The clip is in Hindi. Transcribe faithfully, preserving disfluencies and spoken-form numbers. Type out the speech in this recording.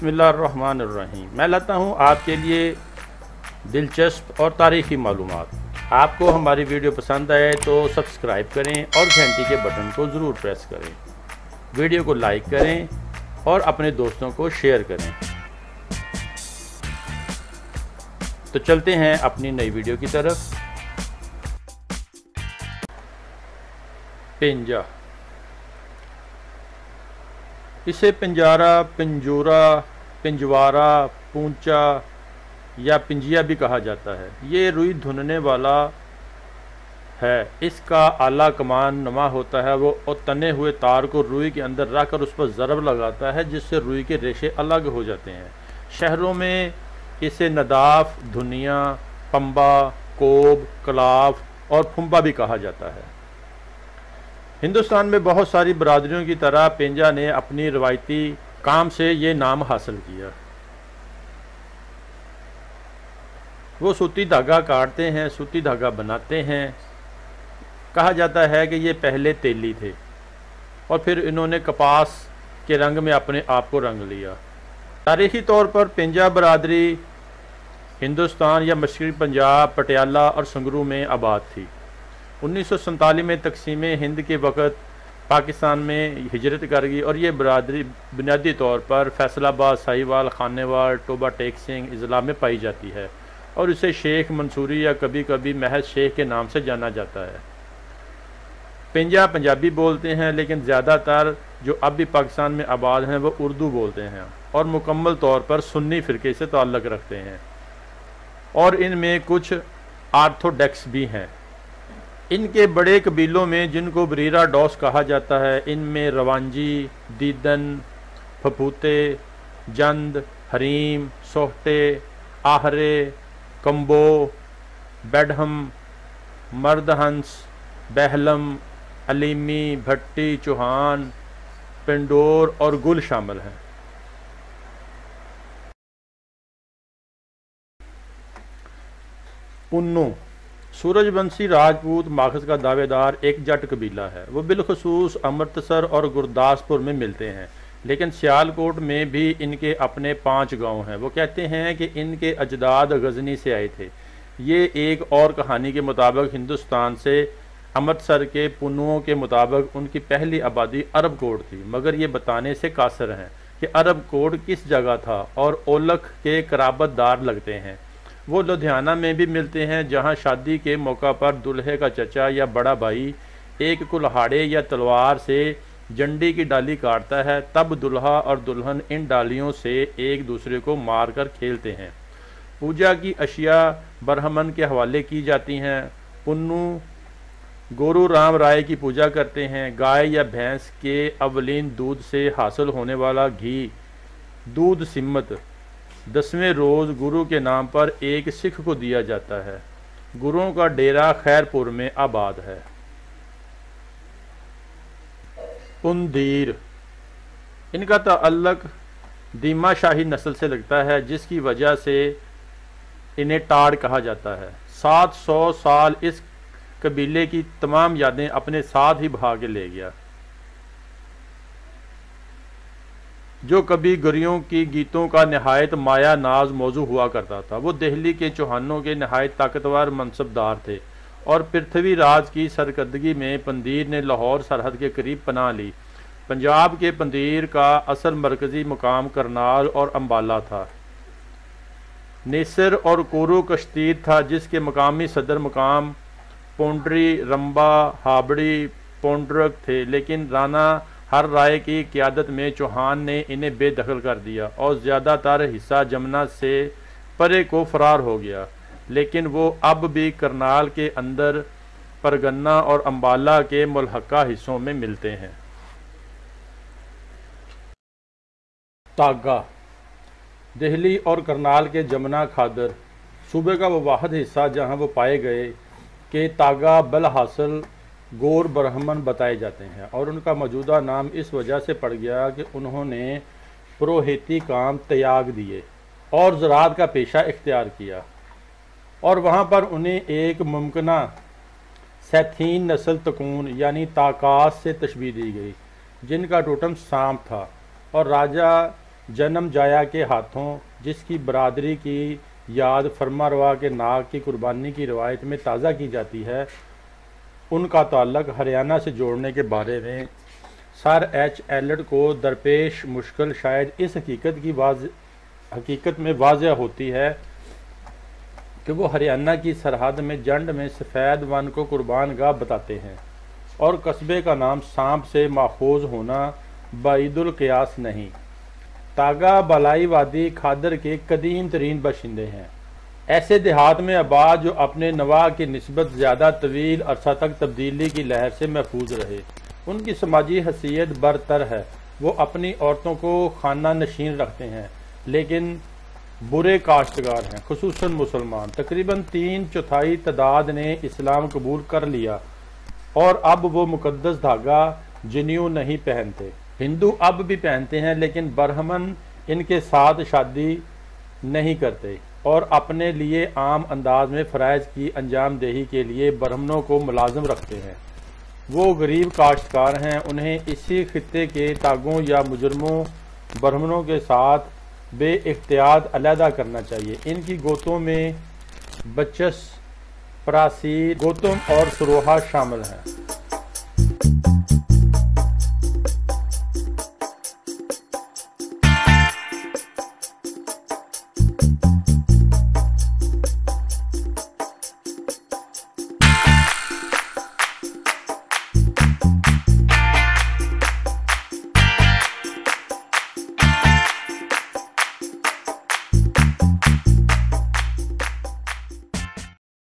बिस्मिल्लाहिर्रहमानिर्रहीम। मैं लाता हूँ आपके लिए दिलचस्प और तारीख़ी मालूमात। आपको हमारी वीडियो पसंद आए तो सब्सक्राइब करें और घंटी के बटन को ज़रूर प्रेस करें। वीडियो को लाइक करें और अपने दोस्तों को शेयर करें। तो चलते हैं अपनी नई वीडियो की तरफ। पेंजा, इसे पिंजारा, पिंजोरा, पिंजवारा, पूंचा या पिंजिया भी कहा जाता है। ये रुई धुनने वाला है। इसका आला कमान नुमा होता है। वो और तने हुए तार को रुई के अंदर रख कर उस पर ज़रब लगाता है, जिससे रुई के रेशे अलग हो जाते हैं। शहरों में इसे नदाफ, धुनिया, पंबा, कोब, कलाफ और फुम्बा भी कहा जाता है। हिंदुस्तान में बहुत सारी बरादरियों की तरह पेंजा ने अपनी रवायती काम से ये नाम हासिल किया। वो सूती धागा काटते हैं, सूती धागा बनाते हैं। कहा जाता है कि ये पहले तेली थे और फिर इन्होंने कपास के रंग में अपने आप को रंग लिया। तारीख़ी तौर पर पेंजा बरादरी हिंदुस्तान या मशरक़ी पंजाब, पटियाला और संगरू में आबाद थी। उन्नीस सौ सैंतालीस में तकसीम हिंद के वक़्त पाकिस्तान में हिजरत कर गई और ये बरादरी बुनियादी तौर पर फैसलाबाद, साहिवाल, खानेवाल, टोबा टेक सिंह अजला में पाई जाती है और इसे शेख मंसूरी या कभी कभी महज शेख के नाम से जाना जाता है। पेंजा पंजाबी बोलते हैं, लेकिन ज़्यादातर जो अब भी पाकिस्तान में आबाद हैं वो उर्दू बोलते हैं और मुकम्मल तौर पर सुन्नी फ़िरके से ताल्लुक़ रखते हैं और इनमें कुछ आर्थोडॉक्स भी हैं। इनके बड़े कबीलों में, जिनको बरीरा डॉस कहा जाता है, इनमें रवांजी, दीदन, फपूते, जंद, हरीम, सोहटे, आहरे, कम्बो, बेडहम, मर्दहंस, बहलम, अलीमी, भट्टी, चौहान, पिंडोर और गुल शामिल हैं। पुन्नू, सूरजवंशी राजपूत माखज़ का दावेदार एक जट कबीला है। वो बिलखसूस अमृतसर और गुरदासपुर में मिलते हैं, लेकिन सियालकोट में भी इनके अपने पांच गांव हैं। वो कहते हैं कि इनके अजदाद गजनी से आए थे। ये एक और कहानी के मुताबिक हिंदुस्तान से अमृतसर के पुन्नुओं के मुताबिक उनकी पहली आबादी अरब कोट थी, मगर ये बताने से कासर हैं कि अरब कोट किस जगह था और ओलख के कराबतदार लगते हैं। वो लुधियाना में भी मिलते हैं, जहां शादी के मौका पर दुल्हे का चचा या बड़ा भाई एक कुल्हाड़े या तलवार से जंडी की डाली काटता है। तब दुल्हा और दुल्हन इन डालियों से एक दूसरे को मारकर खेलते हैं। पूजा की अशिया ब्राह्मण के हवाले की जाती हैं। पुन्नू गोरू राम राय की पूजा करते हैं। गाय या भैंस के अवलीन दूध से हासिल होने वाला घी, दूध सिम्मत, दसवें रोज़ गुरु के नाम पर एक सिख को दिया जाता है। गुरुओं का डेरा खैरपुर में आबाद है। पुंदीर, इनका ताल्लुक दीमा शाही नस्ल से लगता है, जिसकी वजह से इन्हें टाड़ कहा जाता है। सात सौ साल इस कबीले की तमाम यादें अपने साथ ही बहा के ले गया। जो कभी गरियों की गीतों का नहायत माया नाज मौजू हुआ करता था। वो दिल्ली के चौहानों के नहायत ताकतवर मनसबदार थे और पृथ्वीराज की सरकर्दगी में पंदीर ने लाहौर सरहद के करीब पनाह ली। पंजाब के पंदीर का असल मरकज़ी मुकाम करनाल और अम्बाला था। नेसर और कोरू कश्तीर था, जिसके मकामी सदर मुकाम पोंडरी, रंबा, हाबड़ी, पोंडरक थे, लेकिन राना हर राय की क़यादत में चौहान ने इन्हें बेदखल कर दिया और ज़्यादातर हिस्सा जमुना से परे को फरार हो गया। लेकिन वो अब भी करनाल के अंदर परगन्ना और अम्बाला के मुल्हका हिस्सों में मिलते हैं। तागा, दिल्ली और करनाल के जमुना खादर सूबे का वो वाहिद हिस्सा जहाँ वो पाए गए कि तागा बलहासिल गोर ब्राह्मण बताए जाते हैं और उनका मौजूदा नाम इस वजह से पड़ गया कि उन्होंने पुरोहिती काम त्याग दिए और ज़राअत का पेशा इख्तियार किया और वहाँ पर उन्हें एक मुमकिना सैथीन नस्ल तकून यानी ताकास से तशबीह दी गई, जिनका टोटम सांप था और राजा जन्म जाया के हाथों, जिसकी बरादरी की याद फरमारवा के नाग की कुर्बानी की रवायत में ताज़ा की जाती है, उनका ताल्लुक हरियाणा से जोड़ने के बारे में सर एच एलियट को दरपेश मुश्किल शायद इस हकीकत की वाज हकीकत में वाज़ह होती है कि वो हरियाणा की सरहद में जंड में सफ़ेद वन को कुर्बान गाह बताते हैं और कस्बे का नाम सांप से माखूज होना बाइदुल क़ियास नहीं। तागा बलाई वादी खादर के कदीम तरीन बाशिंदे हैं, ऐसे देहात में आबाद जो अपने नवा की निस्बत ज़्यादा तवील अरसा तक तब्दीली की लहर से महफूज रहे। उनकी समाजी हैसियत बरतर है, वो अपनी औरतों को खाना नशीन रखते हैं लेकिन बुरे काश्तकार हैं, खुसूसन मुसलमान। तकरीबन तीन चौथाई तादाद ने इस्लाम कबूल कर लिया और अब वो मुकद्दस धागा जनेऊ नहीं पहनते। हिंदू अब भी पहनते हैं लेकिन बरहमन इनके साथ शादी नहीं करते और अपने लिए आम अंदाज में फ़राइज़ की अंजाम देही के लिए बरहमनों को मुलाजिम रखते हैं। वो गरीब काश्तकार हैं, उन्हें इसी खित्ते के तागों या मुजरमों बरहमनों के साथ बे इख्तियार अलहदा करना चाहिए। इनकी गोतों में बचस, परासी, गोतम और सरोहा शामिल हैं।